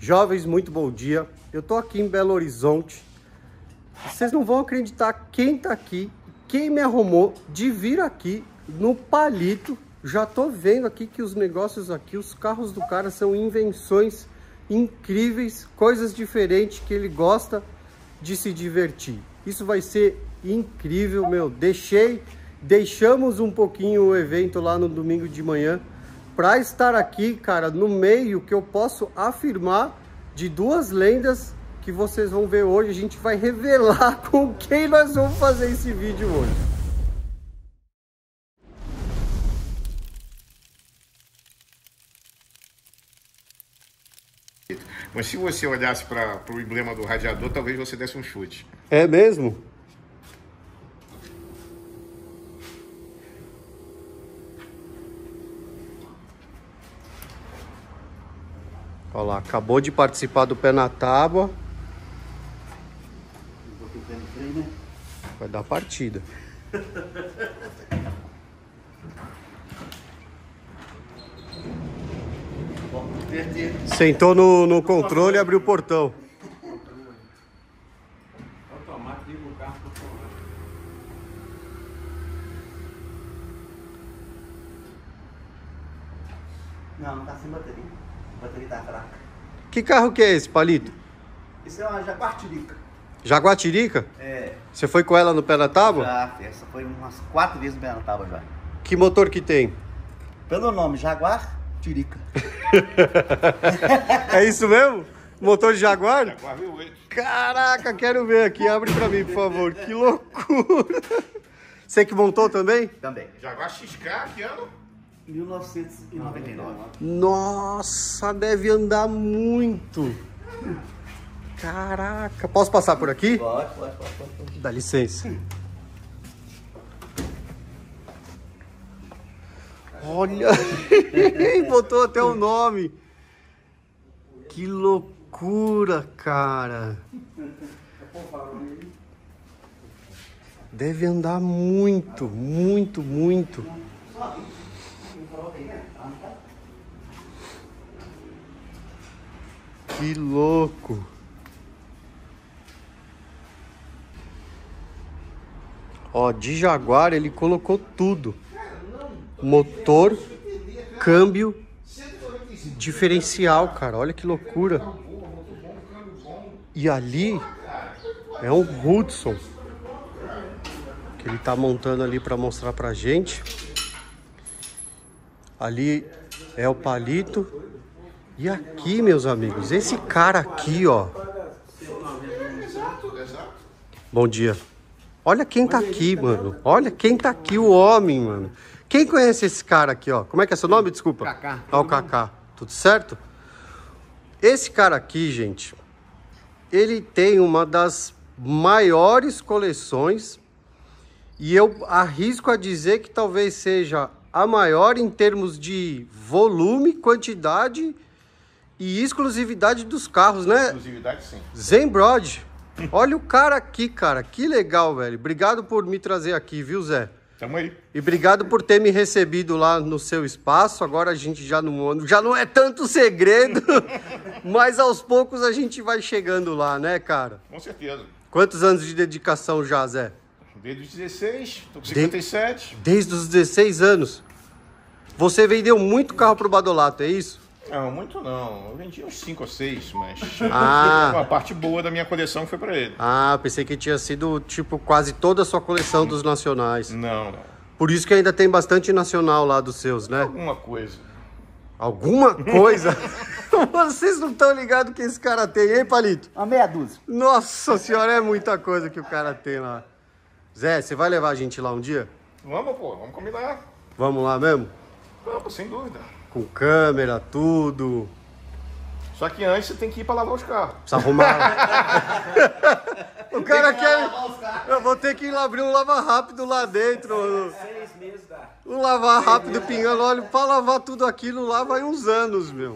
Jovens, muito bom dia. Eu tô aqui em Belo Horizonte. Vocês não vão acreditar quem tá aqui, quem me arrumou de vir aqui no Palito. Já tô vendo aqui que os negócios aqui, os carros do cara são invenções incríveis, coisas diferentes que ele gosta de se divertir. Isso vai ser incrível, meu. Deixamos um pouquinho o evento lá no domingo de manhã para estar aqui, cara, no meio que eu posso afirmar de duas lendas que vocês vão ver hoje. A gente vai revelar com quem nós vamos fazer esse vídeo hoje. Mas se você olhasse para o emblema do radiador, talvez você desse um chute. É mesmo? Olha lá, acabou de participar do Pé na Tábua. Vai dar partida. Sentou no controle e abriu o portão. Não tá sem bateria. A bateria tá fraca. Que carro que é esse, Palito? Isso é uma Jaguatirica. Jaguatirica? É. Você foi com ela no Pé na Tábua? Já, essa foi umas 4 vezes no pé na tábua já. Que motor que tem? Pelo nome, Jaguatirica. É isso mesmo? Motor de Jaguar? Jaguar V8. Caraca, quero ver aqui. Abre pra mim, por favor. Que loucura. Você que montou também? Também. Jaguar XK, que ano? 1999. Nossa, deve andar muito. Caraca. Posso passar por aqui? Pode. Dá licença. Olha, botou até o nome. Que loucura, cara. Deve andar muito, muito, muito. Que louco. Ó, de Jaguar ele colocou tudo. Motor, câmbio, diferencial, cara. Olha que loucura. E ali é um Hudson que ele tá montando ali para mostrar pra gente. Ali é o Palito. E aqui, meus amigos, esse cara aqui, ó. Bom dia. Olha quem tá aqui, mano. Olha quem tá aqui, o homem, mano. Quem conhece esse cara aqui, ó? Como é que é seu nome? Desculpa. Kaká. Ah, o Kaká. Tudo certo? Esse cara aqui, gente, ele tem uma das maiores coleções e eu arrisco a dizer que talvez seja a maior em termos de volume, quantidade e exclusividade dos carros, né? Exclusividade, sim. Zenbrod. Olha o cara aqui, cara. Que legal, velho. Obrigado por me trazer aqui, viu, Zé? Tamo aí. E obrigado por ter me recebido lá no seu espaço. Agora a gente já não é tanto segredo, mas aos poucos a gente vai chegando lá, né, cara? Com certeza. Quantos anos de dedicação já, Zé? Desde os 16, tô com 57. Desde os 16 anos. Você vendeu muito carro pro Badolato, é isso? Não, muito não. Eu vendi uns 5 ou 6, mas uma parte boa da minha coleção foi pra ele. Ah, pensei que tinha sido, tipo, quase toda a sua coleção dos nacionais. Não. Por isso que ainda tem bastante nacional lá dos seus, né? Alguma coisa. Alguma coisa? Vocês não estão ligados que esse cara tem, hein, Palito? Uma meia dúzia. Nossa senhora, é muita coisa que o cara tem lá. Zé, você vai levar a gente lá um dia? Vamos, pô. Vamos combinar. Vamos lá mesmo? Vamos, sem dúvida. Com câmera, tudo. Só que antes você tem que ir pra lavar os carros. Precisa arrumar. O cara quer... Eu vou ter que ir lá abrir um lava rápido lá dentro. 6 meses dá. Um lavar rápido pingando óleo. Pra lavar tudo aquilo lá vai uns anos, meu.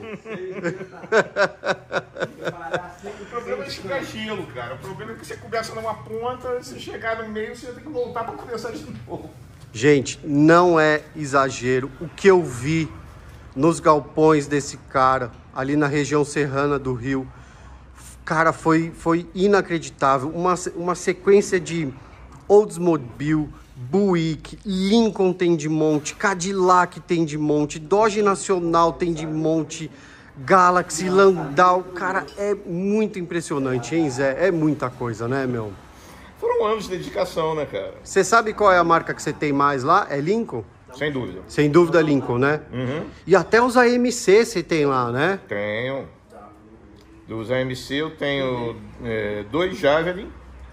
O problema é ficar gelo, cara. O problema é que você começa numa ponta, se chegar no meio, você vai ter que voltar pra começar de novo. Gente, não é exagero. O que eu vi nos galpões desse cara, ali na região serrana do Rio. Cara, foi inacreditável. Uma sequência de Oldsmobile, Buick, Lincoln tem de monte, Cadillac tem de monte, Dodge Nacional tem de monte, Galaxy, Landau. Cara, é muito impressionante, hein, Zé? É muita coisa, né, meu? Foram anos de dedicação, né, cara? Você sabe qual é a marca que você tem mais lá? É Lincoln? Sem dúvida. Sem dúvida, Lincoln, né? Uhum. E até os AMC você tem lá, né? Tenho. Dos AMC eu tenho 2 Javelin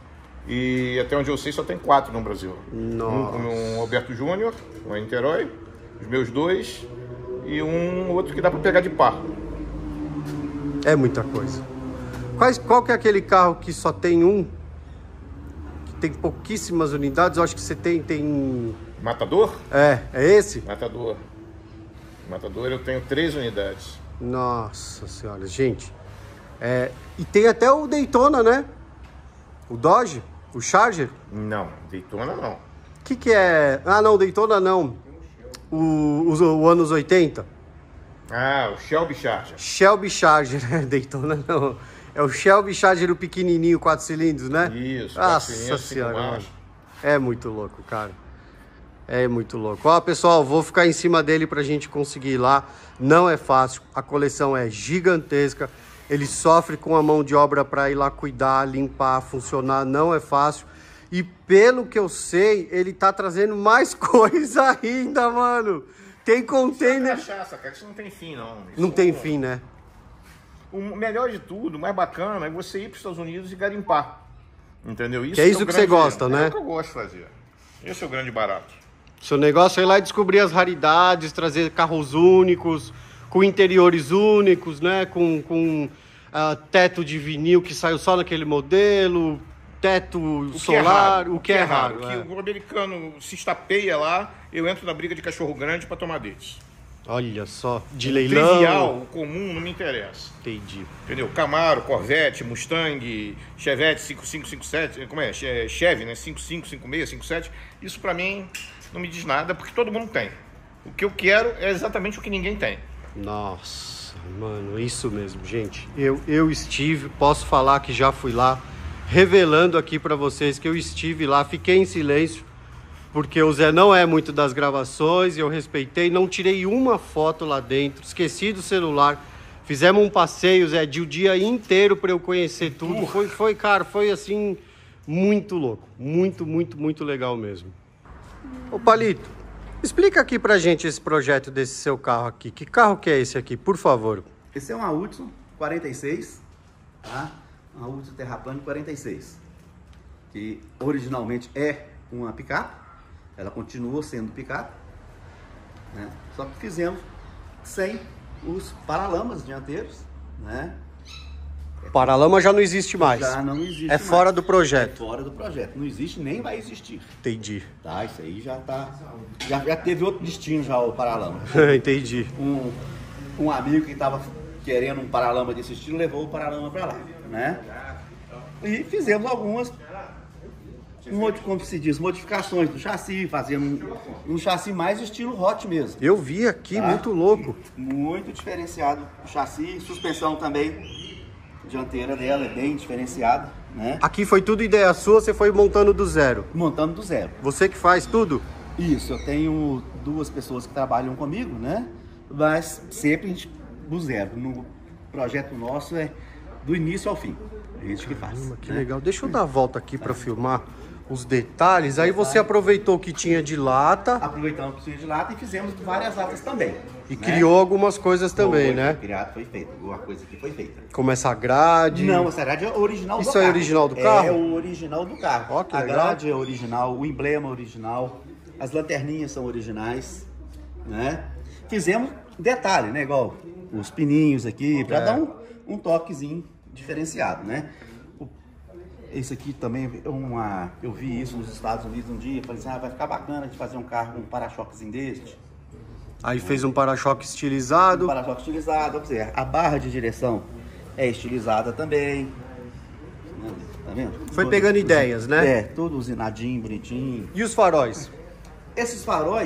e até onde eu sei só tem 4 no Brasil. Nossa. Um Alberto Júnior, um Niterói, os meus 2 e um outro que dá pra pegar de par. É muita coisa. Qual que é aquele carro que só tem um? Que tem pouquíssimas unidades? Eu acho que você tem... Matador? É esse? Matador. Matador eu tenho 3 unidades. Nossa senhora, gente. E tem até o Daytona, né? O Dodge, o Charger. Não, Daytona não. O que é? Ah, não, Daytona não. O anos 80. Ah, o Shelby Charger. Shelby Charger, né? Daytona não. É o Shelby Charger, o pequenininho, 4 cilindros, né? Isso, Nossa senhora, mano. É muito louco, cara. É muito louco. Ó, pessoal, vou ficar em cima dele pra gente conseguir ir lá. Não é fácil, a coleção é gigantesca. Ele sofre com a mão de obra para ir lá cuidar, limpar, funcionar, não é fácil. E pelo que eu sei, ele tá trazendo mais coisa ainda, mano. Tem container... Isso é cachaça, cara. Isso não tem fim, não. Não tem fim, né? O melhor de tudo, o mais bacana, é você ir para os Estados Unidos e garimpar. Entendeu? Isso é isso que você gosta, né? É o que eu gosto de fazer. Esse é o grande barato. Seu negócio é ir lá e descobrir as raridades, trazer carros únicos, com interiores únicos, né? Com teto de vinil que saiu só naquele modelo, teto solar, o que é raro. O americano se estapeia lá, eu entro na briga de cachorro grande para tomar deles. Olha só, de leilão. Trivial, o comum, não me interessa. Entendi. Entendeu? Camaro, Corvette, Mustang, Chevette 5557, como é? Chevy, né? 55, 56, 57. Isso pra mim não me diz nada, porque todo mundo tem. O que eu quero é exatamente o que ninguém tem. Nossa, mano, isso mesmo, gente. Eu estive, posso falar que já fui lá, revelando aqui pra vocês que eu estive lá, fiquei em silêncio, porque o Zé não é muito das gravações, eu respeitei, não tirei uma foto lá dentro, esqueci do celular, fizemos um passeio, Zé, de o dia inteiro para eu conhecer tudo, cara, foi assim, muito louco, muito legal mesmo. Ô Palito, explica aqui pra gente esse projeto desse seu carro aqui, que carro que é esse aqui, por favor? Esse é uma Hudson 46, tá? Uma Hudson Terraplane 46, que originalmente é uma picape. Ela continuou sendo picape, né? Só que fizemos sem os paralamas dianteiros, né? Paralama já não existe mais. Já não existe mais. É fora do projeto. É fora do projeto. Não existe nem vai existir. Entendi. Tá, isso aí já tá... Já teve outro destino já o paralama. Entendi. Um amigo que estava querendo um paralama desse estilo levou o paralama para lá, né? E fizemos algumas... como se diz, modificações do chassi, fazendo um chassi mais estilo hot mesmo. Eu vi aqui, tá? Muito louco. Muito diferenciado o chassi, suspensão também, dianteira dela é bem diferenciada, né? Aqui foi tudo ideia sua, você foi montando do zero? Montando do zero. Você que faz tudo? Isso, eu tenho 2 pessoas que trabalham comigo, né? Mas sempre a gente do zero. No projeto nosso é do início ao fim. É isso que faz. Que legal. Deixa eu dar a volta aqui para filmar os detalhes. Aí você aproveitou o que tinha de lata. Aproveitamos o que tinha de lata e fizemos várias latas também. E criou algumas coisas também, né? Foi feito. Alguma coisa que foi feita. Como essa grade. Não, essa grade é original do carro. Isso é original do carro? É o original do carro. Ó, que legal. A grade é original, o emblema é original, as lanterninhas são originais, né? Fizemos detalhe, né? Igual os pininhos aqui, para dar um toquezinho diferenciado, né? Esse aqui também, eu vi isso nos Estados Unidos um dia, falei assim, vai ficar bacana de fazer um carro, um para-choquezinho deste. Aí fez um para-choque estilizado. Um para-choque estilizado, a barra de direção é estilizada também. Tá vendo? Foi pegando ideias, né? Tudo usinadinho, bonitinho. E os faróis? Esses faróis,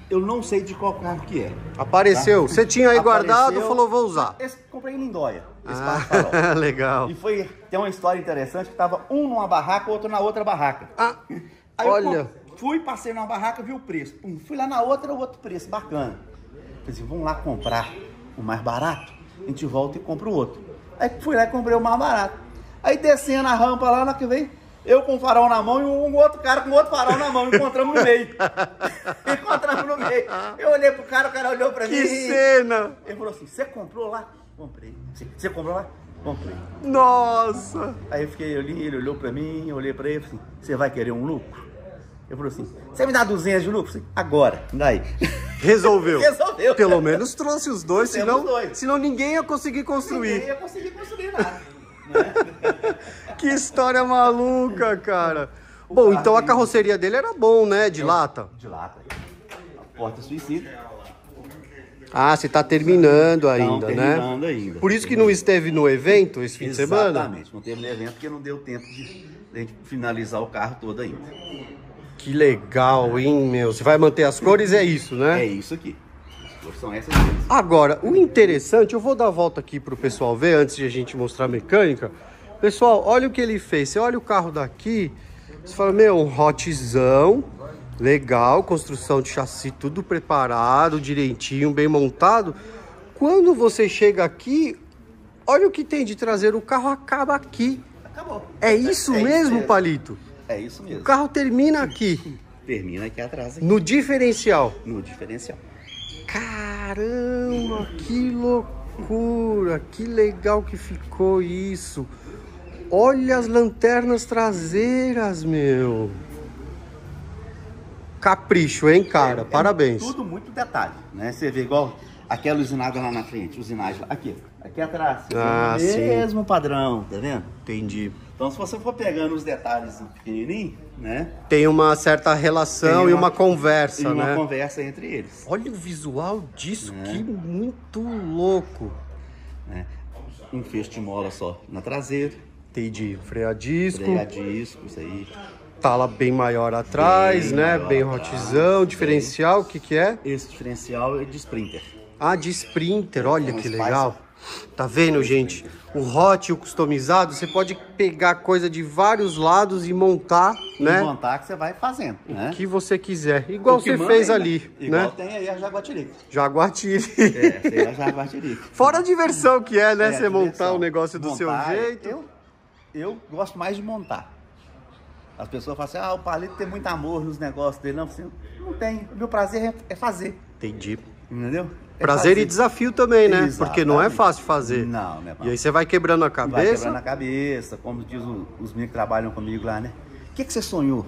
eu não sei de qual carro que é. Apareceu. Tá? Você tinha aí guardado, Apareceu, falou, vou usar. Esse comprei em Lindóia, esse carro farol. Legal. E tem uma história interessante que tava um numa barraca, outro na outra barraca. Aí olha. Fui, passei numa barraca, vi o preço. Fui lá na outra, outro preço, bacana. Falei assim, vamos lá comprar o mais barato, a gente volta e compra o outro. Aí fui lá e comprei o mais barato. Aí descendo a rampa lá, na que vem, eu com o farol na mão e um outro cara com outro farol na mão, encontramos no meio. Encontramos no meio. Eu olhei pro cara, o cara olhou pra mim. Que cena! Ele falou assim, você comprou lá? Comprei. Você comprou lá? Comprei. Nossa! Aí eu fiquei ali, ele olhou pra mim, eu olhei pra ele e falei assim, você vai querer um lucro? Ele falou assim, você me dá 200 de lucro? Agora, daí. Resolveu. Resolveu. Pelo menos trouxe os dois, Temos senão ninguém ia conseguir construir. Ninguém ia conseguir construir nada. Né? Que história maluca, cara. Bom, então a carroceria dele era bom, né? De lata. De lata. Porta suicida. Ah, você tá terminando ainda, terminando né? ainda. Por isso que não esteve no evento esse fim de semana? Exatamente. Não teve no evento porque não deu tempo de gente finalizar o carro todo ainda. Que legal, hein, meu? Você vai manter as cores, é isso, né? É isso aqui. As cores são essas cores. Agora, o interessante, eu vou dar a volta aqui pro pessoal ver, antes de a gente mostrar a mecânica. Pessoal, olha o que ele fez. Você olha o carro daqui, você fala, meu, um hotzão, legal, construção de chassi, tudo preparado, direitinho, bem montado. Quando você chega aqui, olha o que tem de traseiro, o carro acaba aqui. Acabou. É isso mesmo, Palito? É isso mesmo. O carro termina aqui. Termina aqui atrás. Aqui. No diferencial. No diferencial. Caramba, que loucura. Que legal que ficou isso. Olha as lanternas traseiras, meu. Capricho, hein, cara? Parabéns. Tudo muito detalhe, né? Você vê igual aquela usinada lá na frente, usinagem lá. Aqui atrás. Mesmo padrão, tá vendo? Entendi. Então, se você for pegando os detalhes pequenininhos, né? Tem uma certa relação e uma conversa, né? Uma conversa entre eles. Olha o visual disso, que muito louco. Né? Um fecho de mola só na traseira. Entendi. Freio a disco. Freio a disco, isso aí. Tala bem maior atrás, né? Bem hotzão. Diferencial, o que é? Esse diferencial é de Sprinter. Ah, de Sprinter, olha que legal. Tá vendo, gente? O hot e o customizado, você pode pegar coisa de vários lados e montar, né? Montar que você vai fazendo, né? O que você quiser. Igual você fez ali, igual né? Tem aí a Jaguatirica. Jaguatirica. Tem a Jaguatirica. Fora a diversão que é, né? Você montar o negócio do seu jeito. Eu gosto mais de montar. As pessoas falam assim, o Palito tem muito amor nos negócios dele. Não, assim, não tem. Meu prazer é fazer. Entendi. Entendeu? Prazer e desafio também, né? Exatamente. Porque não é fácil fazer. Não, né? E aí você vai quebrando a cabeça. Vai quebrando a cabeça, como diz os meninos que trabalham comigo lá, né? O que você sonhou?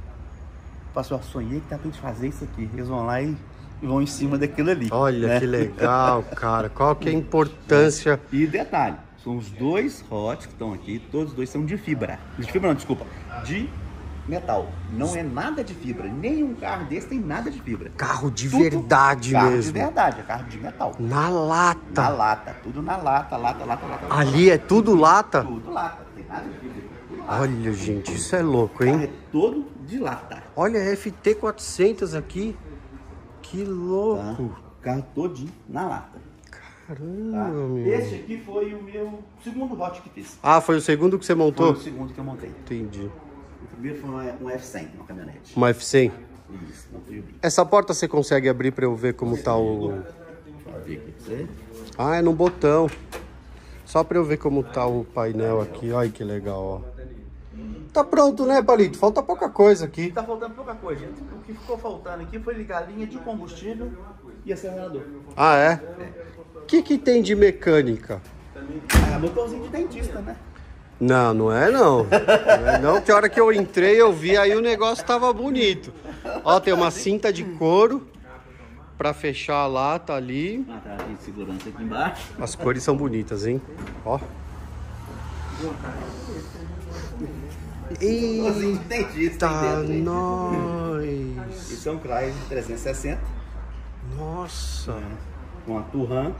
Eu sonhei que dá pra gente fazer isso aqui. Eles vão lá e vão em cima daquilo ali. Olha, né? Que legal, cara. Qual que é a importância? E detalhe, são os dois hots que estão aqui, todos os dois são de fibra. De fibra não, desculpa. De metal. Não é nada de fibra. Nenhum carro desse tem nada de fibra. Carro de verdade mesmo. Carro de verdade, é carro de metal. Na lata. Na lata. Tudo na lata, lata. Ali é tudo lata? Tudo lata. Tem nada de fibra. Olha, gente, isso é louco, hein? O carro é todo de lata. Olha, FT400 aqui. Que louco. Tá? O carro todinho na lata. Caramba, Tá? meu. Esse aqui foi o meu segundo hot que fiz. Ah, foi o segundo que você montou? Foi o segundo que eu montei. Entendi. O primeiro foi um F100, uma caminhonete. Uma F100? Isso, não fui abrir. Essa porta você consegue abrir pra eu ver como tá o... Abrir aqui pra você. Ah, é no botão. Só pra eu ver como tá o painel aqui. Olha que legal, ó. Tá pronto, né, Palito? Falta pouca coisa aqui. Tá faltando pouca coisa, gente. O que ficou faltando aqui foi ligar a linha de combustível e acelerador. Ah, é? O que tem de mecânica? Motorzinho de dentista, né? Não, não é não. Não é não, que a hora que eu entrei eu vi aí o negócio tava bonito. Ó, tem uma cinta de couro pra fechar a lata ali. Ah, tá, tem segurança aqui embaixo. As cores são bonitas, hein? Ó. Motorzinho de dentista Eita, dentro, nós. Isso é um Chrysler 360. Nossa. Com a Turan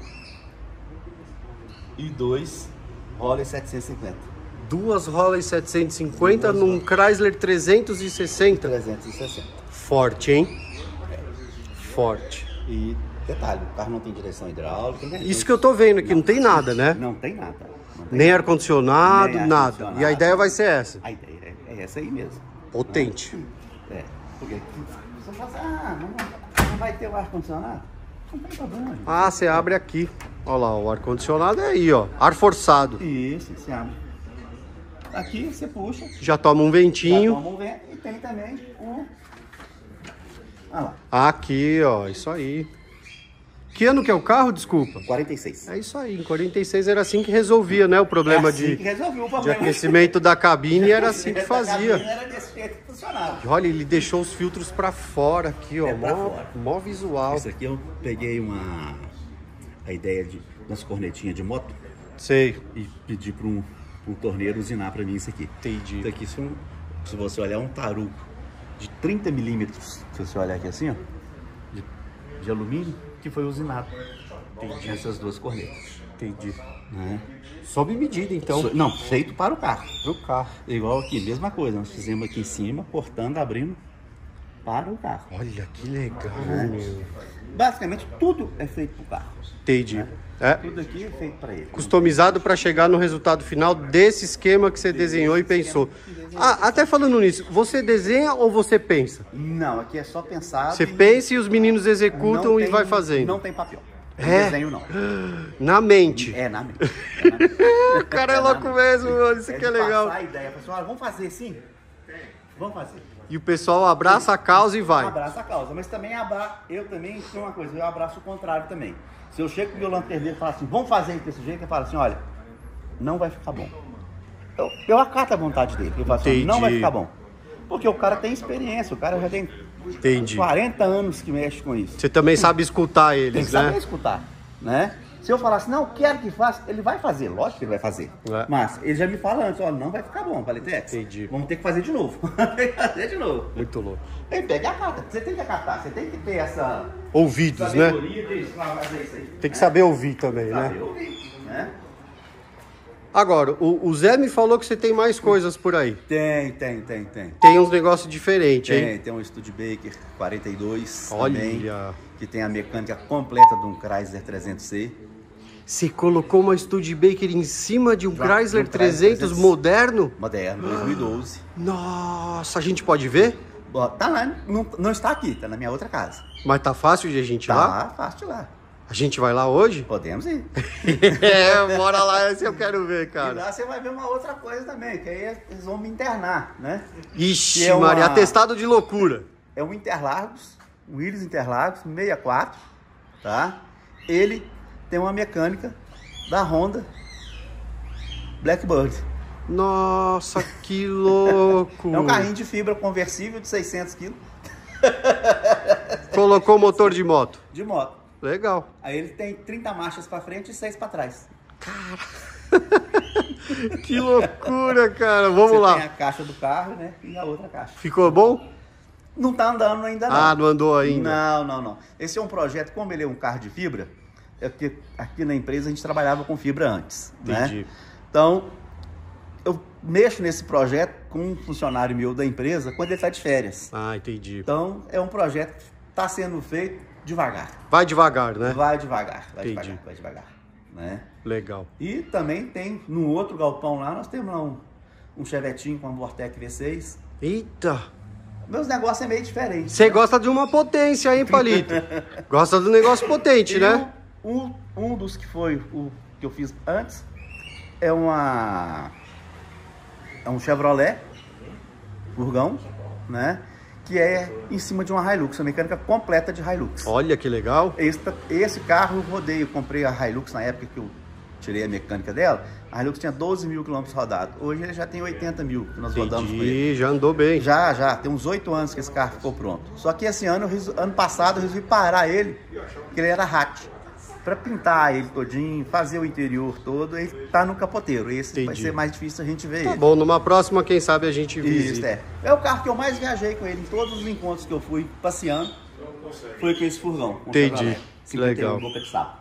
e dois Roller 750. Duas Roller 750 num Chrysler 360. 360. Forte, hein? forte. E detalhe, o carro não tem direção hidráulica, né? Isso que eu tô vendo aqui, não tem nada, né? Não tem nada. Não tem Nem nada. ar-condicionado, Nem nada. ar-condicionado. E a ideia vai ser essa. A ideia é essa aí mesmo. Potente. É, porque você fala assim, não vai ter o ar-condicionado? Não tem problema, gente. Ah, você abre aqui. Olha lá, o ar-condicionado é aí, ó. Ar forçado. Isso, você abre. Aqui você puxa, Já toma um já ventinho. toma um vento e tem também o... Olha lá, Aqui, ó. Isso aí. Que ano que é o carro? Desculpa. 46. É isso aí. Em 46 era assim que resolvia, né? O problema assim que resolveu o de problema. aquecimento da cabine era assim que fazia. Era desse jeito que funcionava. E olha, ele deixou os filtros pra fora aqui, ó. É, pra Mó, fora. mó visual. Isso aqui eu peguei a ideia de umas cornetinhas de moto Sei. e pedi para um torneiro usinar para mim isso aqui. Entendi. Isso aqui, se você olhar, é um tarugo de 30 milímetros. Se você olhar aqui assim, ó, de alumínio, que foi usinado. Entendi. Essas duas cornetas. Entendi. Né? Sob medida, então. Não, feito para o carro. Pro carro. Igual aqui, mesma coisa. Nós fizemos aqui em cima, cortando, abrindo para o carro. Olha que legal, meu. Basicamente, tudo é feito para o carro. Entendi. É. Tudo aqui é feito para ele. Customizado para chegar no resultado final desse esquema que você desenhou e pensou. Ah, até falando nisso, você desenha ou você pensa? Não, aqui é só pensado. Você pensa e os meninos executam não e tem- vai fazendo. Não tem papel. Não É? desenho, não. Na mente. É na mente. É na mente. O cara é louco mesmo, mano. Isso aqui é de legal. passar a ideia. Fala assim, olha, vamos fazer sim? Vamos fazer. E o pessoal abraça a causa e vai. Abraça a causa. Mas também eu também tenho uma coisa, eu abraço o contrário também. Se eu chego com o meu lanterneiro e falo assim, vamos fazer isso desse jeito, eu falo assim, olha, não vai ficar bom. Eu acato a vontade dele. Eu falo assim, Entendi. não vai ficar bom. Porque o cara tem experiência, o cara já tem Entendi. 40 anos que mexe com isso. Você também sabe escutar Tem eles, que saber né? escutar, né? Se eu falar assim, não, quero que faça, ele vai fazer, lógico que ele vai fazer. É. Mas ele já me fala antes, ó, não vai ficar bom, Palitex. Entendi. Vamos ter que fazer de novo. Tem que fazer de novo. Muito louco. Aí pega e acata, você tem que acatar, você tem que ter essa Ouvidos, né? sabedoria disso, lá, fazer isso aí. Tem que saber ouvir também, Saber né? ouvir, né? Agora, o Zé me falou que você tem mais coisas por aí. Tem. Tem uns negócios diferentes, hein? Tem um Studebaker 42 Olha. também, que tem a mecânica completa de um Chrysler 300C. Você colocou uma Studebaker em cima de um Já, Chrysler de um Chrysler 300 300. moderno? Moderno, 2012. Nossa, a gente pode ver? Ó, tá lá, não está aqui, tá na minha outra casa. Mas tá fácil de a gente ir Tá lá? lá, fácil de lá. A gente vai lá hoje? Podemos ir. É, bora lá, esse eu quero ver, E cara. lá você vai ver uma outra coisa também, que aí eles vão me internar, né? Ixi, Que é uma- Maria, atestado de loucura. É um Interlagos, um Willys Interlagos 64, tá? Ele tem uma mecânica da Honda Blackbird. Nossa, que louco. É um carrinho de fibra conversível de 600 kg Colocou motor de moto. de moto. Legal. Aí ele tem 30 marchas para frente e 6 para trás. Que loucura, cara. Vamos Você lá. tem a caixa do carro, né? E a outra caixa. Ficou bom? Não tá andando ainda não. Ah, não andou ainda. Não. Esse é um projeto, como ele é um carro de fibra, é porque aqui na empresa a gente trabalhava com fibra antes, Entendi. né? Então, eu mexo nesse projeto com um funcionário meu da empresa quando ele está de férias. Ah, entendi. Então, é um projeto que está sendo feito devagar. Vai devagar, né? Vai devagar, Entendi. vai devagar, né? Legal. E também tem, no outro galpão lá, nós temos lá um Chevetinho com a Vortec V6. Eita. Meus negócios é meio diferente. Você gosta de uma potência, hein, Palito? Gosta do negócio potente, E né? Um dos que foi o que eu fiz antes é um Chevrolet furgão, né? Que é em cima de uma Hilux, a mecânica completa de Hilux. Olha que legal. Esse carro eu rodei, eu comprei a Hilux na época que eu tirei a mecânica dela. A Hilux tinha 12 mil quilômetros rodados. Hoje ele já tem 80 mil que nós rodamos com ele. Entendi, já andou bem. Já, tem uns 8 anos que esse carro ficou pronto. Só que esse ano, ano passado, eu resolvi parar ele, porque ele era hatch. Pra pintar ele todinho, fazer o interior todo, ele tá no capoteiro. Esse vai Entendi. ser mais difícil a gente ver Tá ele. bom, numa próxima, quem sabe a gente Isso, visita. é o carro que eu mais viajei com ele. Em todos os encontros que eu fui passeando, foi com esse furgão. Com o Entendi. Chevrolet. 51 Legal. Boca de sapo.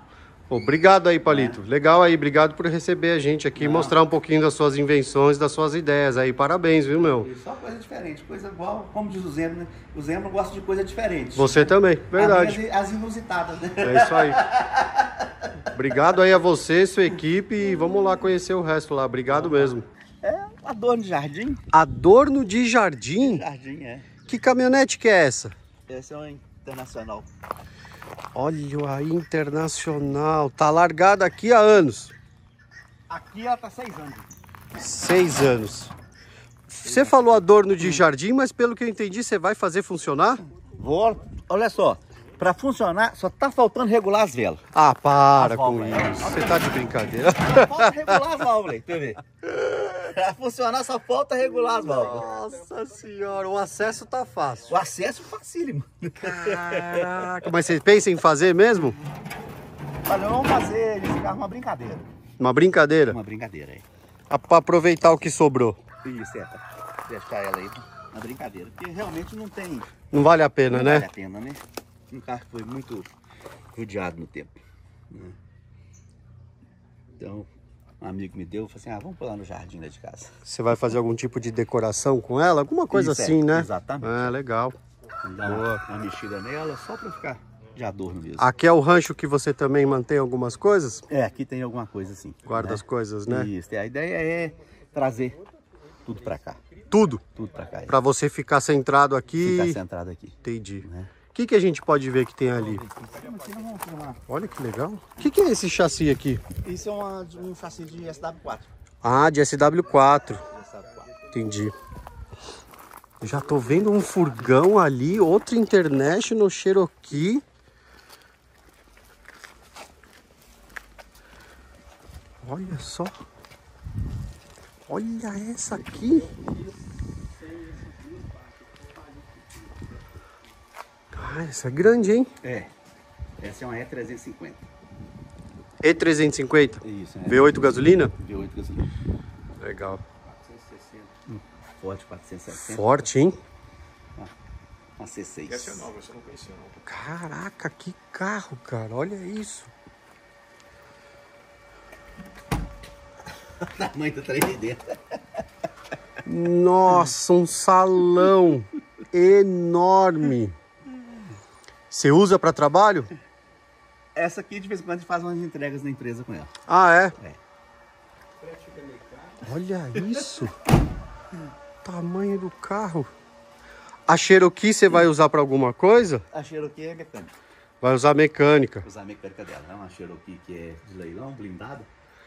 Obrigado aí, Palito. Legal aí, obrigado por receber a gente aqui e mostrar um pouquinho das suas invenções, das suas ideias aí. Parabéns, viu, meu? E só coisa diferente, coisa igual, como diz o Zemo, né? O Zemo gosta de coisa diferente. Você também, verdade. As inusitadas, né? É isso aí. Obrigado aí a você, sua equipe, e vamos lá conhecer o resto lá. Obrigado mesmo. É Adorno de Jardim. Adorno de Jardim? Jardim, é. Que caminhonete que é essa? Essa é uma internacional. Olha aí, internacional. Tá largada aqui há anos. Aqui ela tá 6 anos. 6 anos. Você falou Adorno de Jardim, mas pelo que eu entendi, você vai fazer funcionar? Vou, olha só, para funcionar só tá faltando regular as velas. Ah, para As com válvulas, isso. Você tá de brincadeira. Só falta regular as válvulas aí, pra você ver. Pra funcionar só falta regular as válvulas. Nossa senhora, o acesso tá fácil. O acesso é facílimo. Caraca, mas você pensa em fazer mesmo? Olha, vamos fazer esse carro uma brincadeira. Uma brincadeira? Uma brincadeira aí. Pra aproveitar o que sobrou. Isso, deixar ela aí, uma brincadeira. Porque realmente não tem... Não vale a pena, Não né? vale a pena, né? Um carro que foi muito rodeado no tempo. Né? Então, um amigo me deu, falou assim, vamos pular no jardim lá de casa. Você vai fazer algum tipo de decoração com ela? Alguma coisa Isso, assim, né? Exatamente. É, legal. Vamos dar uma mexida nela só pra ficar de adorno mesmo. Aqui é o rancho que você também mantém algumas coisas? É, aqui tem alguma coisa assim. Guarda as coisas, né? Isso, a ideia é trazer tudo pra cá. Tudo? Tudo pra cá. Pra você ficar centrado aqui. Ficar centrado aqui. Entendi. Né? O que a gente pode ver que tem ali? Olha que legal. O que é esse chassi aqui? Isso é um chassi de SW4. Ah, de SW4. Entendi. Já tô vendo um furgão ali, outro International Cherokee. Olha só. Olha essa aqui. Ah, essa é grande, hein? É. Essa é uma E350. E350? Isso, V8 gasolina? V8 gasolina. Legal. 460. Forte 460. Forte, hein? Uma C6. Essa é nova, você não conhecia não. Caraca, que carro, cara. Olha isso. O tamanho do trem dentro. Nossa, um salão enorme. Você usa para trabalho? Essa aqui, de vez em quando, a gente faz umas entregas na empresa com ela. Ah, é? É. Olha isso. Tamanho do carro. A Cherokee você vai usar para alguma coisa? A Cherokee é mecânica. Vai usar mecânica. Usar a mecânica dela. É uma Cherokee que é de leilão, blindada.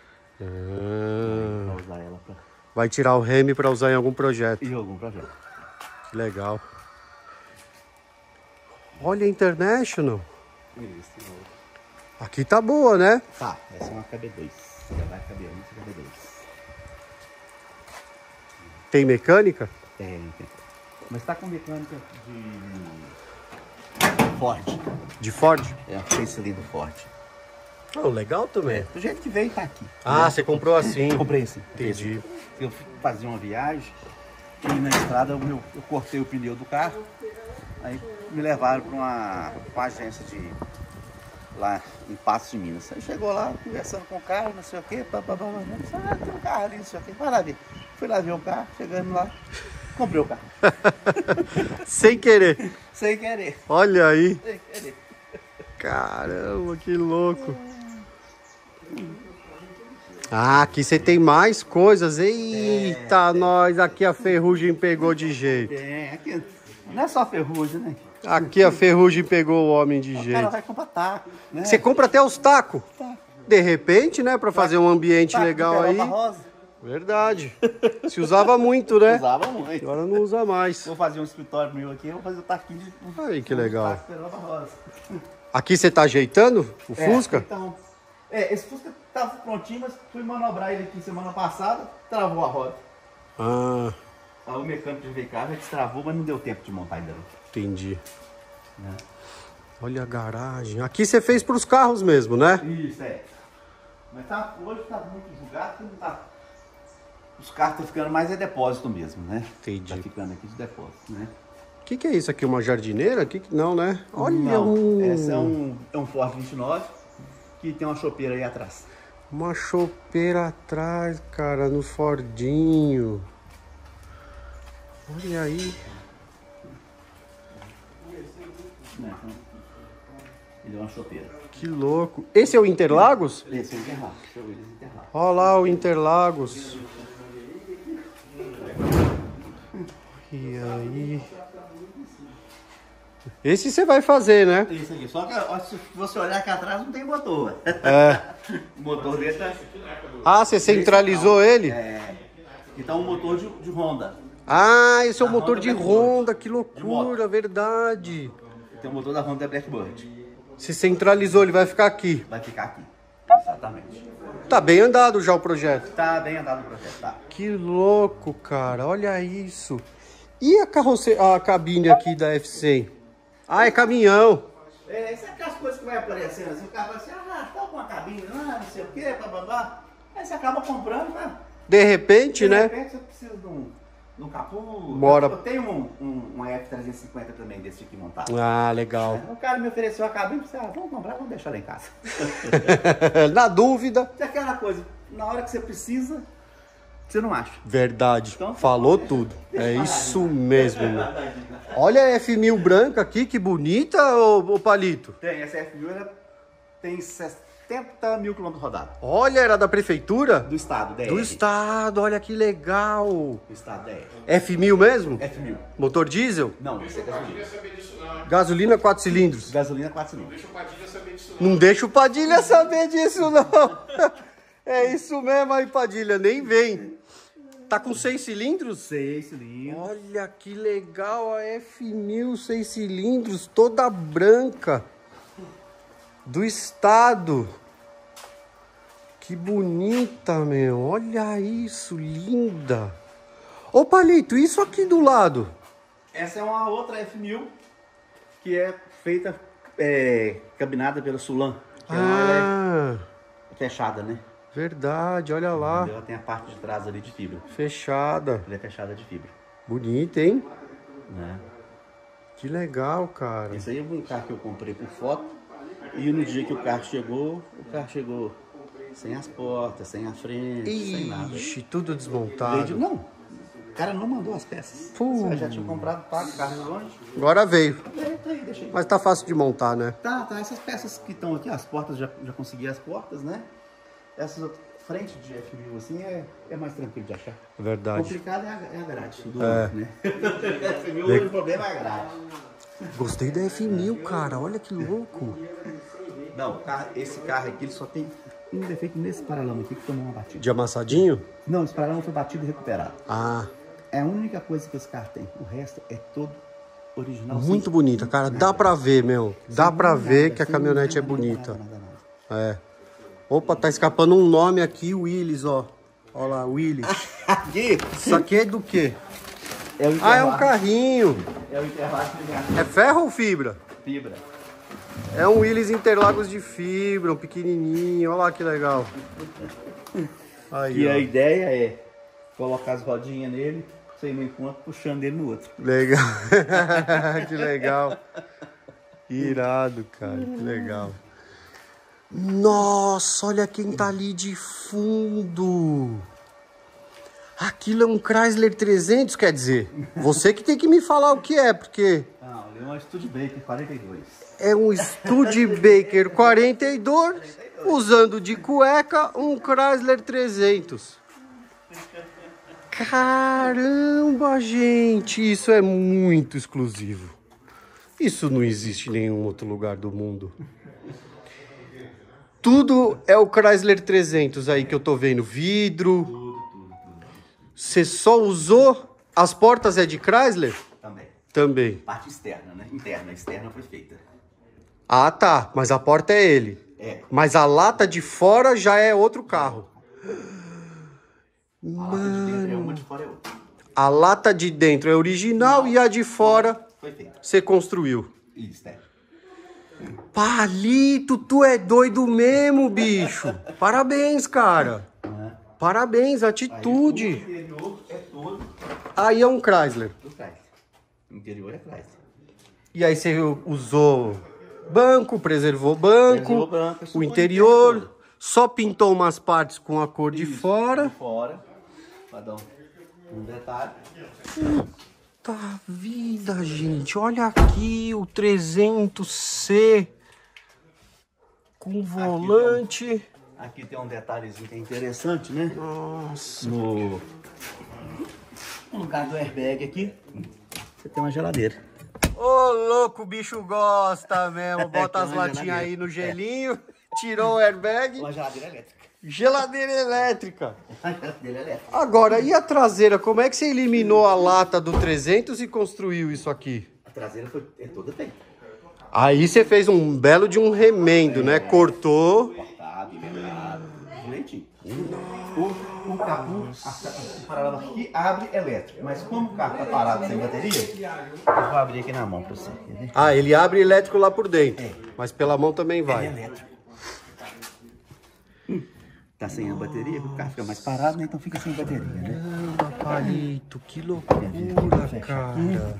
Ah, Pra usar ela pra... vai tirar o Remy para usar em algum projeto. E algum projeto. Que legal. Olha, International. Isso. Aqui tá boa, né? Tá, essa é uma KB2. Já vai caber uma KB2. Tem mecânica? Tem. Mas tá com mecânica de Ford. De Ford? É um 6 cilindros Ford. Oh, legal também. Do jeito que veio, tá aqui. Ah, você comprou assim. Comprei assim. Entendi. Eu fazia uma viagem e na estrada eu cortei o pneu do carro. Aí me levaram para uma agência de lá em Patos de Minas. Aí chegou lá, conversando com o carro, não sei o quê, tem um carro ali, não sei o quê, vai lá ver. Fui lá ver o carro, chegando lá, comprei o carro. Sem querer. Sem querer, Olha aí. sem querer. Caramba, que louco. Ah, aqui você tem mais coisas. Eita, nós, aqui a ferrugem pegou de jeito. Aqui não é só ferrugem, né? Aqui a ferrugem pegou o homem de O cara jeito. vai comprar taco, né? Você compra até os tacos. De repente, né, pra fazer um ambiente Taco de legal aí. peroba rosa. Verdade. Se usava muito, né? Usava muito. Agora não usa mais. Vou fazer um escritório meu aqui, eu vou fazer o taquinho de... Aí, que legal. Taco de peroba rosa. Aqui você tá ajeitando o Fusca? Então, esse Fusca tava prontinho, mas fui manobrar ele aqui semana passada, travou a roda. Ah, Aí o mecânico de veículo já destravou, mas não deu tempo de montar ainda não. entendi. Né? Olha a garagem. Aqui você fez pros carros mesmo, né? Isso, Mas hoje tá muito julgado, porque não tá... Os carros estão ficando mais depósito mesmo, né? Entendi. Tá ficando aqui de depósito, né? O que é isso aqui? Uma jardineira? Não, né? Olha Não, um... essa é um Ford 29, que tem uma chopeira aí atrás. Uma chopeira atrás, cara, no Fordinho. Olha aí. Ele é uma chopeira. Que louco. Esse é o Interlagos? Esse é o Interlagos. Deixa eu ver esse Interlagos. Olha lá o Interlagos. E aí? Esse você vai fazer, né? Isso aqui. Só que ó, se você olhar aqui atrás não tem motor. É. O motor dele tá... Ah, você centralizou ele? É. Então um motor de Honda. Ah, esse é o Da motor Honda de Blackbird. Honda, que De loucura, verdade. Tem o motor da Honda Blackbird. Se centralizou, ele vai ficar aqui. Vai ficar aqui. Exatamente. Tá bem andado já o projeto. Tá bem andado o projeto, tá? Que louco, cara, olha isso. E a cabine aqui da F100? Ah, é caminhão. É, isso é aquelas coisas que vai aparecendo assim, o cara fala assim, tá com uma cabine, não sei o que, bababá. Aí você acaba comprando, né? De repente, De né? repente você precisa de um capô. Bora. Eu tenho uma F350 também desse aqui montado. Ah, legal. O cara me ofereceu a cabine, eu falei, vamos comprar, vamos deixar lá em casa. Na dúvida. É aquela coisa, na hora que você precisa, você não acha. Verdade, Então, falou tudo. É isso mesmo, meu. Olha a F1000 branca aqui, que bonita, ô Palito. Tem, essa F1000 ela tem 70 mil quilômetros rodados. Olha, era da prefeitura? Do estado, DR. Do estado, olha que legal. Do estado, DR. F1000 mesmo? F1000. Motor diesel? Não, isso é gasolina. Gasolina 4 cilindros. Gasolina 4 cilindros. Não deixa o Padilha saber disso, não. É isso mesmo aí, Padilha, nem vem. Tá com 6 cilindros? 6 cilindros. Olha que legal a F1000 6 cilindros, toda branca. Do estado. Que bonita, meu. Olha isso, linda. Ô, Palito, isso aqui do lado? Essa é uma outra F1000 que é feita, cabinada pela Sulan. Que ela é fechada, né? Verdade, olha lá. Ela tem a parte de trás ali de fibra. Fechada. Ela é fechada de fibra. Bonita, hein? Né? Que legal, cara. Esse aí é um carro que eu comprei por foto. E no dia que o carro chegou sem as portas, sem a frente, sem nada. Ixi, tudo Veio desmontado. não, o cara não mandou as peças. Pô. Eu já tinha comprado, pago o carro longe. Agora veio. Tá aí, deixa aí. Mas tá fácil de montar, né? Tá, essas peças que estão aqui, as portas, já consegui as portas, né? Essas frente de F1000 assim é mais tranquilo de achar. Verdade. Complicado é a grade do É. outro, né? F1000 hoje o problema é a grade. Gostei da F1000, cara. Olha que louco. Não, esse carro aqui ele só tem um defeito nesse paralama aqui que tomou uma batida. De amassadinho? Não, esse paralama foi batido e recuperado. Ah, É a única coisa que esse carro tem. O resto é todo original. muito sem- bonita, cara. Dá pra ver, meu. Dá sem pra nada, ver que a sem caminhonete é nada, bonita. nada. É. Opa, tá escapando um nome aqui, Willis, ó. Olha lá, Willis. Aqui Isso aqui é do quê? é o Ah, é um Interlagos. carrinho. É o Interlagos de É ferro ou fibra? fibra. É um Willis Interlagos de fibra, um pequenininho. Olha lá que legal. Aí, E a ó. ideia é colocar as rodinhas nele, sem no encontro, puxando ele no outro. Legal. Que legal. Irado, cara. Que legal. Nossa, olha quem tá ali de fundo. Aquilo é um Chrysler 300, quer dizer. Você que tem que me falar o que é, porque Não, ele é uma Studebaker 42. é um Studebaker 42 usando de cueca um Chrysler 300. Caramba, gente, isso é muito exclusivo. Isso não existe em nenhum outro lugar do mundo. Tudo é o Chrysler 300 aí que eu tô vendo. Vidro. Você só usou? As portas é de Chrysler? Também. Também. Parte externa, né? Interna, externa foi feita. Ah, tá. Mas a porta é ele. É. Mas a lata de fora já é outro carro. A lata de dentro é uma, de fora é outra. A lata de dentro é original e a de fora Foi feita. você construiu. Isso, é. Palito, tu é doido mesmo, bicho. Parabéns, cara. Parabéns, Aí, atitude. o interior é todo Aí é um Chrysler. do Chrysler. O interior é Chrysler. E aí você usou Banco, preservou banco, o interior, só pintou umas partes com a cor de fora. De fora, pra dar um detalhe. Puta vida, gente, olha aqui o 300C com volante. Aqui tem um detalhezinho que é interessante, né? Nossa. No lugar do airbag aqui, você tem uma geladeira. Ô, louco, o bicho gosta mesmo. Bota as latinhas aí no gelinho, tirou o airbag. Uma geladeira elétrica. Geladeira elétrica. Uma geladeira elétrica. Agora, e a traseira? Como é que você eliminou a lata do 300 e construiu isso aqui? A traseira é toda feita. Aí você fez um belo de um remendo, né? Cortou. Cortado, nivelado, direitinho. O capô, o paralama aqui abre elétrico, mas como o carro tá parado sem bateria, eu vou abrir aqui na mão pra você. Quer ver? Ah, ele abre elétrico lá por dentro, mas pela mão também vai. É elétrico. Tá sem a bateria, o carro fica mais parado, né? Então fica sem bateria, né? Caramba, Palito, que loucura, cara.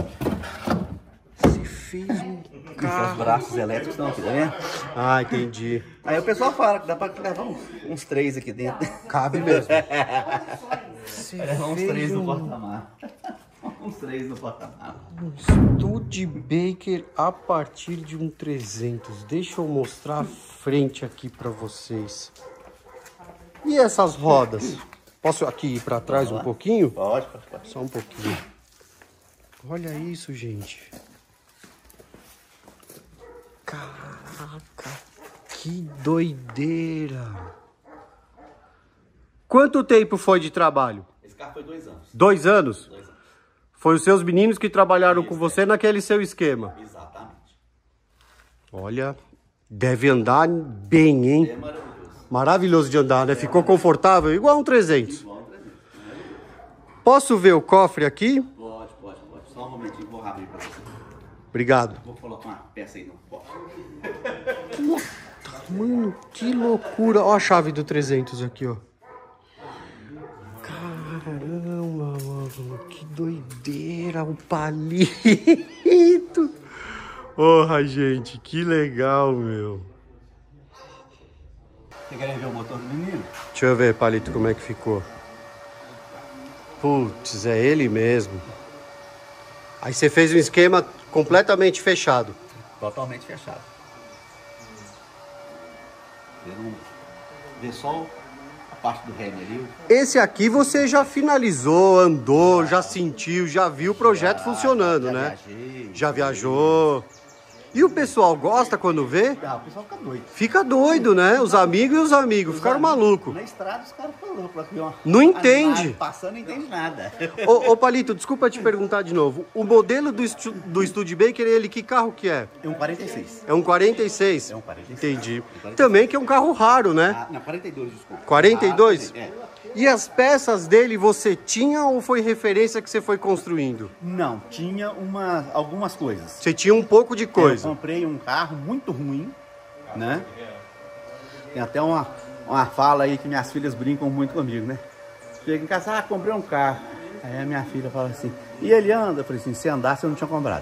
Você fez um Os carro. braços elétricos estão aqui, tá vendo? Ah, entendi. Aí o pessoal fala que dá pra levar uns 3 aqui dentro. Cabe mesmo. Você Levar uns fez 3 no um porta-malas. Uns 3 no porta-malas. Studebaker a partir de um 300. Deixa eu mostrar a frente aqui pra vocês. E essas rodas? Posso aqui ir pra trás um pouquinho? Pode. Só um pouquinho. Olha isso, gente. Caraca, que doideira. Quanto tempo foi de trabalho? Esse carro foi 2 anos. 2 anos? 2 anos. Foi os seus meninos que trabalharam com você naquele seu esquema. Exatamente. Olha, deve andar bem, hein? É maravilhoso. Maravilhoso de andar, né? Ficou confortável, igual um 300. Igual um 300. Posso ver o cofre aqui? Pode. Só um momentinho, vou abrir pra você. Obrigado. Vou colocar uma peça aí no pote. Mano, que loucura. Ó a chave do 300 aqui, ó. Caramba, mano, que doideira. O palito. Porra, gente, que legal, meu. Você quer ver o motor do menino? Deixa eu ver, palito, como é que ficou. Putz, é ele mesmo. Aí você fez um esquema completamente fechado. Totalmente fechado. Você não vê só a parte do remo ali. Esse aqui você já finalizou, andou, já sentiu, já viu o projeto funcionando, né? Viajei. Já viajou. E o pessoal gosta quando vê? Ah, o pessoal fica doido. Fica doido, né? Os amigos e os amigos ficaram malucos. Na estrada os caras ficam loucos. Não entende. Passando não entende nada. Ô Palito, desculpa te perguntar de novo. O modelo do Studebaker, ele que carro que é? É um 46. É um 46? É um 46. Entendi. Também que é um carro raro, né? Ah, não, 42, desculpa. 42? É. E as peças dele você tinha ou foi referência que você foi construindo? Não, tinha algumas coisas. Você tinha um pouco de coisa. Eu comprei um carro muito ruim, né? Tem até uma fala aí que minhas filhas brincam muito comigo, né? Chega em casa, comprei um carro. Aí a minha filha fala assim, e ele anda? Eu falei assim, se andasse eu não tinha comprado.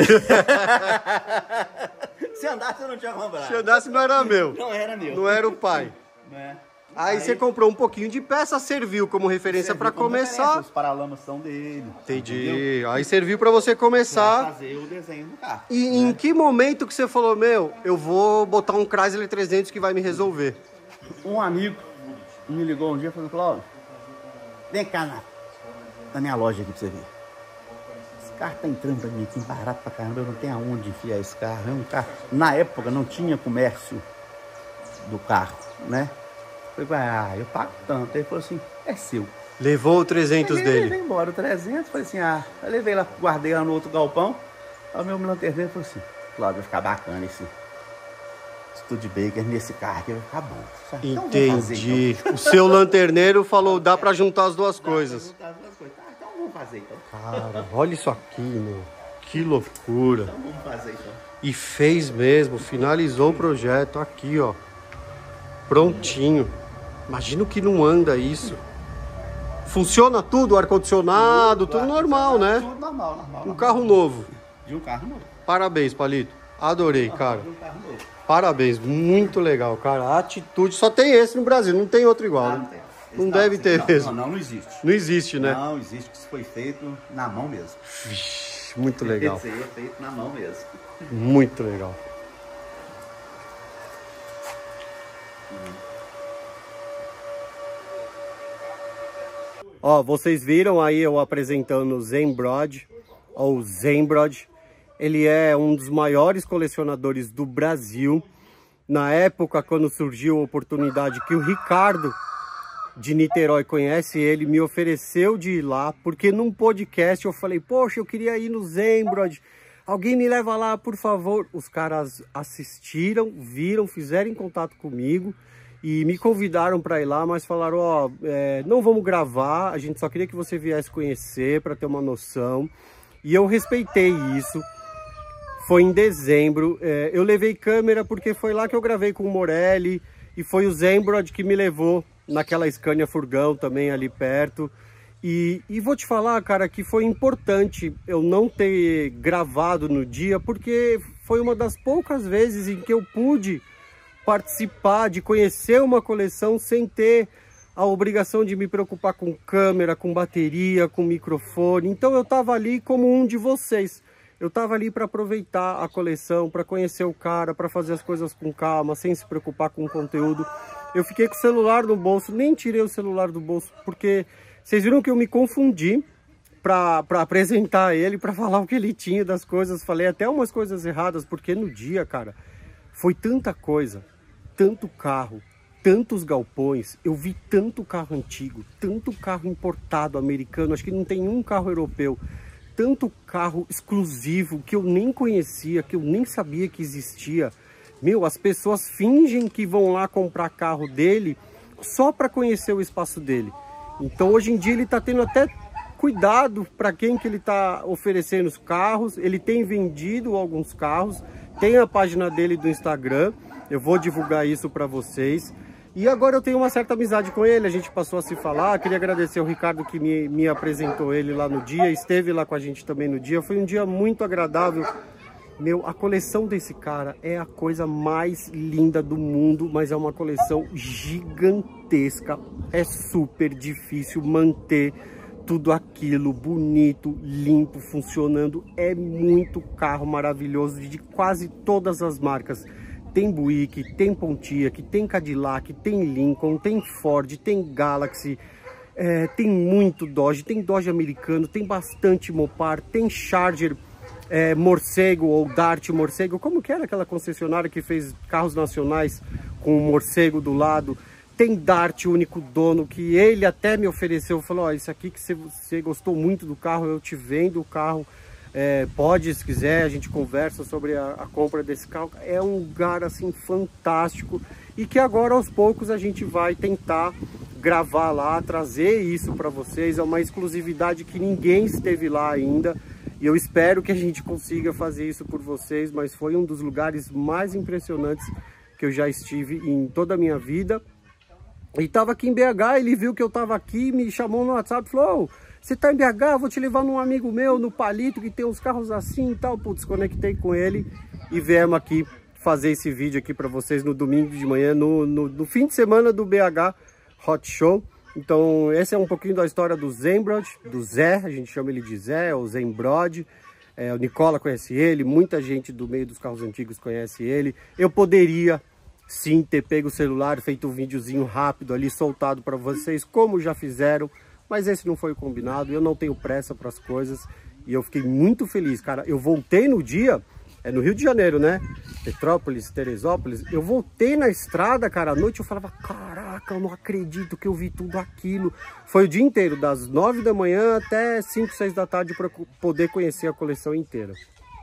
Se andasse eu não tinha comprado. Se andasse não era meu. Não era meu. Não era o pai. Né? Aí você comprou um pouquinho de peça, serviu como referência para começar. Os paralamas são dele. Entendi. Entendeu? Aí serviu para você começar. Pra fazer o desenho do carro. E em que momento que você falou, meu, eu vou botar um Chrysler 300 que vai me resolver? Um amigo me ligou um dia e falou, Cláudio, vem cá na minha loja aqui pra você ver. Esse carro tá entrando pra mim aqui, barato pra caramba, eu não tenho aonde enfiar esse carro. É um carro. Na época não tinha comércio do carro, né? Eu falei, eu pago tanto. Ele falou assim, é seu. Levou o 300 dele. Levei embora o 300, falei assim, eu levei lá, guardei lá no outro galpão. Aí o meu lanterneiro falou assim, Cláudio, vai ficar bacana esse Studebaker nesse carro aqui, vai ficar bom. Então, entendi. O seu lanterneiro falou, dá pra juntar as duas coisas. Então vamos fazer então. Cara, olha isso aqui, meu. Que loucura. Então vamos fazer então. E fez mesmo, finalizou o projeto aqui, ó. Prontinho. Imagina que não anda isso. Funciona tudo, ar-condicionado, tudo normal, né? Tudo normal. Um carro novo. De um carro novo. Parabéns, Palito. Adorei, cara. Parabéns, muito legal, cara. A atitude, só tem esse no Brasil, não tem outro igual, né? Não deve ter mesmo. Não existe. Não existe, né? Não existe, que isso foi feito na mão mesmo. Vixe, muito legal. Isso aí é feito na mão mesmo. Muito legal. Ó, vocês viram aí eu apresentando o Zenbrod, ou Zenbrod. Ele é um dos maiores colecionadores do Brasil. Na época, quando surgiu a oportunidade que o Ricardo de Niterói conhece ele, me ofereceu de ir lá, porque num podcast eu falei, poxa, eu queria ir no Zenbrod, alguém me leva lá, por favor. Os caras assistiram, viram, fizeram contato comigo e me convidaram para ir lá, mas falaram, ó, não vamos gravar, a gente só queria que você viesse conhecer para ter uma noção. E eu respeitei isso. Foi em dezembro, eu levei câmera porque foi lá que eu gravei com o Morelli e foi o Zenbrod que me levou naquela Scania Furgão também ali perto. E vou te falar, cara, que foi importante eu não ter gravado no dia, porque foi uma das poucas vezes em que eu pude participar, de conhecer uma coleção sem ter a obrigação de me preocupar com câmera, com bateria, com microfone. Então eu tava ali como um de vocês. Eu tava ali para aproveitar a coleção, para conhecer o cara, para fazer as coisas com calma, sem se preocupar com o conteúdo. Eu fiquei com o celular no bolso, nem tirei o celular do bolso, porque vocês viram que eu me confundi para apresentar ele, para falar o que ele tinha das coisas. Falei até umas coisas erradas, porque no dia, cara, foi tanta coisa, tanto carro, tantos galpões, eu vi tanto carro antigo, tanto carro importado americano, acho que não tem um carro europeu, tanto carro exclusivo que eu nem conhecia, que eu nem sabia que existia. Meu, as pessoas fingem que vão lá comprar carro dele só para conhecer o espaço dele. Então hoje em dia ele está tendo até cuidado para quem que ele está oferecendo os carros. Ele tem vendido alguns carros, tem a página dele do Instagram, eu vou divulgar isso para vocês. E agora eu tenho uma certa amizade com ele, a gente passou a se falar. Queria agradecer ao Ricardo que me apresentou ele lá no dia, esteve lá com a gente também no dia. Foi um dia muito agradável. Meu, a coleção desse cara é a coisa mais linda do mundo, mas é uma coleção gigantesca. É super difícil manter tudo aquilo bonito, limpo, funcionando. É muito carro maravilhoso de quase todas as marcas. Tem Buick, tem Pontiac, tem Cadillac, tem Lincoln, tem Ford, tem Galaxy, tem muito Dodge, tem Dodge americano, tem bastante Mopar, tem Charger morcego ou Dart morcego. Como que era aquela concessionária que fez carros nacionais com o morcego do lado? Tem Dart, único dono, que ele até me ofereceu, falou, ó, isso aqui que você gostou muito do carro, eu te vendo o carro. Pode, se quiser, a gente conversa sobre a compra desse carro. É um lugar assim fantástico e que agora aos poucos a gente vai tentar gravar lá, trazer isso para vocês. É uma exclusividade que ninguém esteve lá ainda e eu espero que a gente consiga fazer isso por vocês, mas foi um dos lugares mais impressionantes que eu já estive em toda a minha vida. E estava aqui em BH, ele viu que eu estava aqui, me chamou no WhatsApp e falou, você tá em BH, vou te levar num amigo meu, no Palito, que tem uns carros assim e tal. Putz, conectei com ele e viemos aqui fazer esse vídeo aqui para vocês no domingo de manhã, no fim de semana do BH Hot Show. Então, esse é um pouquinho da história do Zenbrod, do Zé, a gente chama ele de Zé, ou Zenbrod. O Nicola conhece ele, muita gente do meio dos carros antigos conhece ele. Eu poderia, sim, ter pego o celular, feito um videozinho rápido ali, soltado para vocês, como já fizeram. Mas esse não foi o combinado, eu não tenho pressa para as coisas e eu fiquei muito feliz, cara. Eu voltei no dia, no Rio de Janeiro, né? Petrópolis, Teresópolis. Eu voltei na estrada, cara, à noite eu falava, caraca, eu não acredito que eu vi tudo aquilo. Foi o dia inteiro, das 9 da manhã até 5, 6 da tarde para poder conhecer a coleção inteira.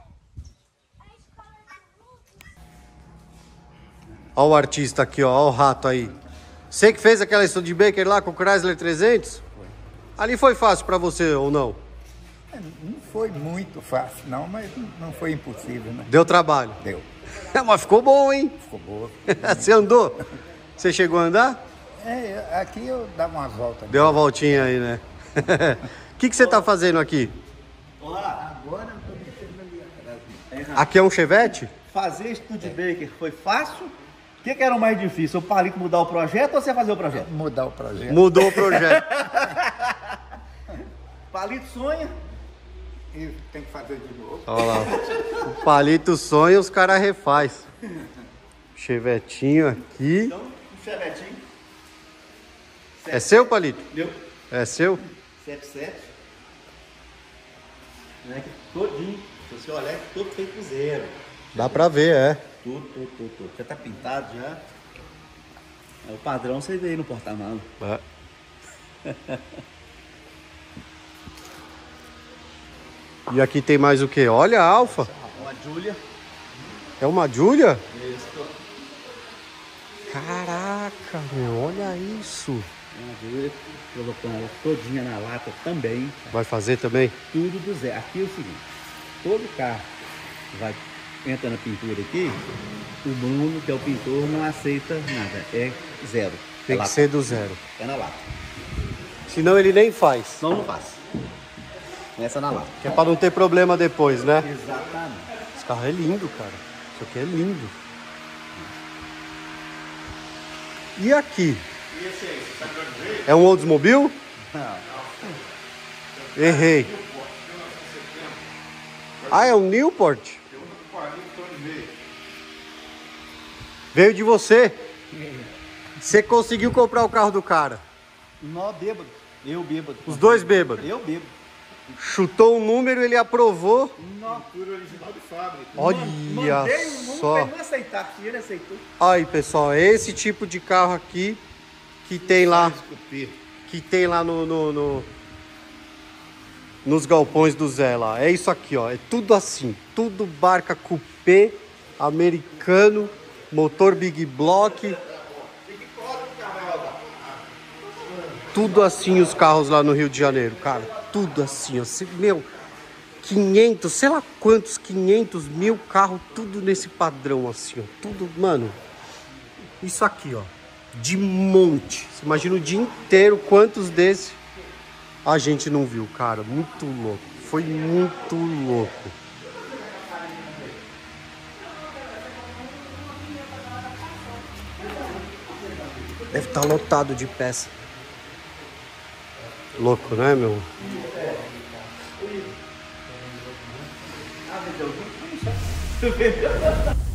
Olha o artista aqui, ó, olha o rato aí. Você que fez aquela Studebaker lá com o Chrysler 300? Ali foi fácil para você ou não? Não foi muito fácil não, mas não foi impossível, né? Deu trabalho? Deu. Mas ficou bom, hein? Ficou boa. Você andou? Você chegou a andar? Aqui eu dava umas voltas. Deu uma voltinha aí, né? O que você tá fazendo aqui? Agora eu tô mexendo ali atrás. Aqui é um Chevette? fazer Studebaker foi fácil? O que era o mais difícil? O Palito mudar o projeto ou você fazer o projeto? Mudar o projeto. Mudou o projeto. Palito sonha. E tem que fazer de novo. Olha lá. O Palito sonha, os caras refaz. Chevetinho aqui. Então, um chevetinho. É seu, Palito? Meu. É seu? 77. Né? Todinho. Se você olhar, é todo feito do zero. Dá pra ver, é. Tudo. Já tá pintado já. É o padrão, você vê aí no porta-malas. É. E aqui tem mais o que? Olha a Alfa. Uma Julia. É uma Julia? Isso. Caraca, meu, olha isso. Uma Julia. Colocando ela todinha na lata também. Vai fazer também? Tudo do zero. Aqui é o seguinte. Todo carro vai entra na pintura aqui, o Bruno, que é o pintor, não aceita nada. É zero. Tem que ser do zero. É na lata. Senão ele nem faz. Não faz. Essa na lata. Que é pra não ter problema depois, né? Exatamente. Esse carro é lindo, cara. Isso aqui é lindo. E aqui? É um Oldsmobile? Não. Errei. Ah, é um Newport? Veio de você. Você conseguiu comprar o carro do cara. Nó bêbado. Eu bêbado. Os dois bêbados. Eu bêbado. Chutou um número, ele aprovou. Nó. Pintura original de fábrica. Olha Mandei um número só. pra ele não aceitar. Se ele aceitou. Aí, pessoal, é esse tipo de carro aqui que tem lá, nos galpões do Zé lá. É isso aqui, ó. É tudo assim, tudo barca coupé, americano, motor Big Block. Tudo assim os carros lá no Rio de Janeiro, cara. Tudo assim, ó. Meu, 500, sei lá quantos, 500 mil carros, tudo nesse padrão assim, ó. Tudo, mano. Isso aqui, ó. De monte. Você imagina o dia inteiro quantos desses a gente não viu, cara. Muito louco. Foi muito louco. Deve estar lotado de peça. Louco, né, meu?